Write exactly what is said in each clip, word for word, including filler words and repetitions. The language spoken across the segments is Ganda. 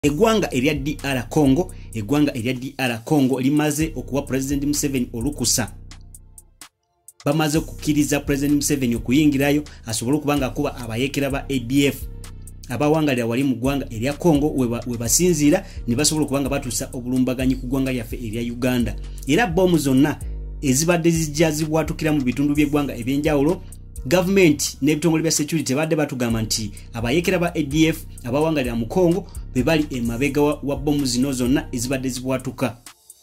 Eggwanga erya D R Congo, eggwanga erya D R Congo limaze okuwa President Museveni olukusa. Bamaze okukkiriza President Museveni okuyingirayo asobole okubanga akuba abayekera ba A D F abawangalira wali mu ggwanga erya Congo we basinziira ne basobola okubanga batuusa obulumbaganyi ku ggwanga lyaffe erya Uganda. Era bomu zonna ezibadde zijjazibwatukira mu bitundu by'eggwanga ebyenjawulo, government n'ebitongole bya security badde batugamba nti abayekera ba A D F abawangalira mu Congo be bali emabega wa, wa bomu zino zonna ezibadde zibwatuka.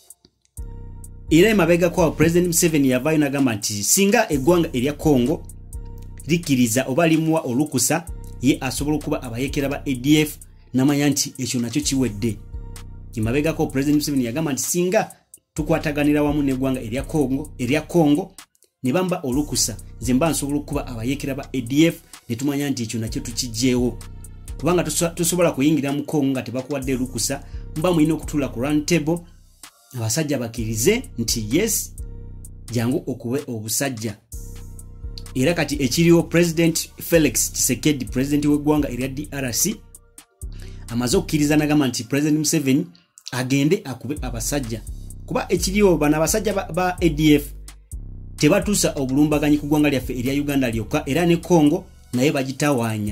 Era emabega kwa President Museveni yavayo nagamba nti singa eggwanga erya Congo likiriza oba limuwa olukusa ye asobola okuba abayekera ba A D F namanya nti ekyo nakyo kiwedde. Emabega kwa President Museveni yagamba nti singa tukwataganira wamu n'eggwanga erya Congo erya Congo ne bamba olukusa nze mba nsobola okuba abayekera ba A D F ne tumanya nti ekyo nakyo tukijjeewo. Kubanga tusobola kuyingira mu Congo nga tebakuwadde olukusa, mba mulina okutula ku round table abasajja bakirize nti yes jangu okube obusajja. Era kati ekiriwo President Felix Tshisekedi, president w'eggwanga erya D R C, amaze okukkiriza nagamba nti President Museveni agende akube abasajja. Kuba ekiriwo bana abasajja ba, ba A D F tebatuusa obulumbaganyi ku ggwanga lyaffe erya Uganda lyokka, era ne Congo naye bagitawaanya.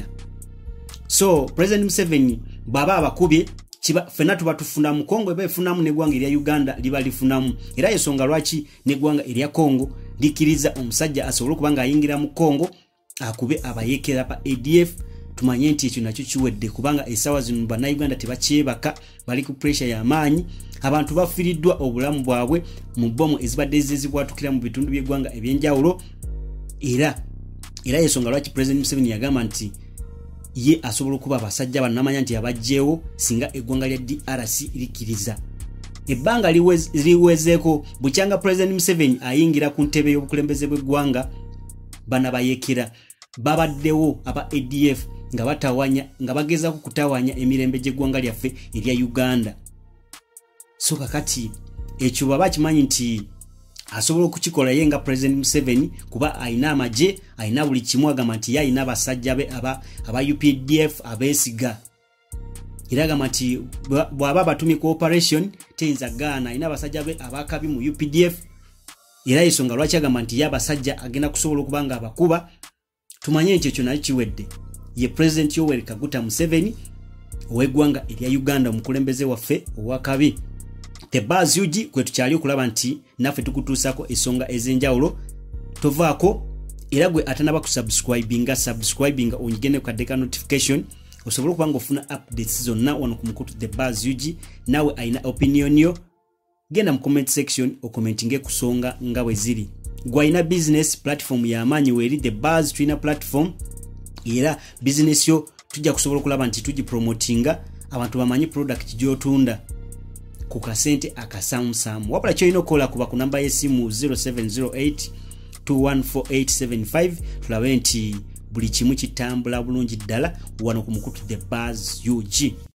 So President Museveni baba abakubye kiba fena tuba tufuna mu Congo ebe funamu n'eggwanga erya Uganda liba lifunamu. Era yesonga lwaki n'eggwanga erya Congo likiriza omusajja asobola okubanga ayingira mu Congo akube abayekera pa A D F. Tumanye nti ekyo nakyo kiwedde kubanga esawa zino bana Uganda tebakyebaka, bali ku pressure y'amaanyi. Abantu bafiiriddwa obulamu bwabwe mu bomu ezibadde zizibwatukira mu bitundu by'eggwanga ebyenjawulo. Era era yesonga lwaki President Museveni yagamba nti ye asobola okuba abasajja bannamanya nti abajjeewo singa eggwanga lya D R C likiriza. Ebbanga liwezeeko bukyanga President Museveni ayingira ku ntebe y'obukulembeze bw'eggwanga, bana bayekera babaddewo aba A D F nga batawanya nga bagezaako kutawanya emirembe gy'eggwanga lyaffe erya Uganda. So kakati ekyo baba kimanyi nti asobola okukikola ye nga President Museveni kuba ayina amagye, ayina buli kimu, agamba nti ye ayina abasajja be aba, aba U P D F abeesiga. Era agamba nti bw'aba batumye ku operation teyinza gaana, ayina abasajja be abakabi mu U P D F. Era yesonga lwaki agamba nti ye abasajja agenda kusobola okuba nga abakuba. Tumanye nti ekyo nayo kiwedde. Ye President Yoweri Kaguta Museveni ow'eggwanga erya Uganda, omukulembeze waffe owakabi. The Buzz U G kwe tukyali okulaba nti naffe tukutuusako ensonga ez'enjawulo. Tovaako era gwe atanaba kusubscribinga subscribinga onyigende ku kadeka notification osobola okuba nga ofuna updates zonna wano ku mukutu The Buzz U G. Nawe ayina opinion yo genda mu comment section okomentinge ku nsonga nga bwe ziri. Gwe ayina business platform y'amaanyi weeri The Buzz tulina platform, era business yo tujja kusobola okulaba nti tugipromotinga abantu bamanyi product gy'otunda ku kasente akasamusamu. Wabula kyolina okukola kuba ku namba y'essimu zero seven zero eight two one four eight seven five. Tulabe nti buli kimu kitambula bulungi ddala wano ku mukutu The Buzz U G.